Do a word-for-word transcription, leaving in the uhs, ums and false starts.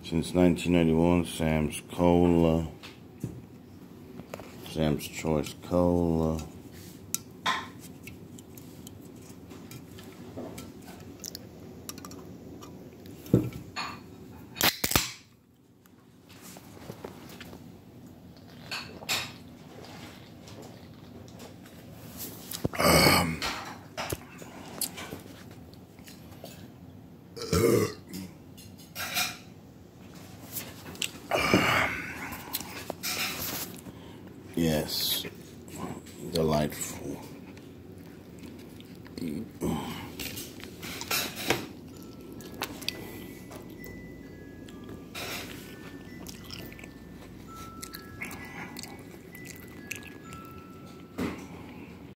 Since nineteen ninety-one, Sam's Cola, Sam's Choice Cola. Um, uh, yes, delightful.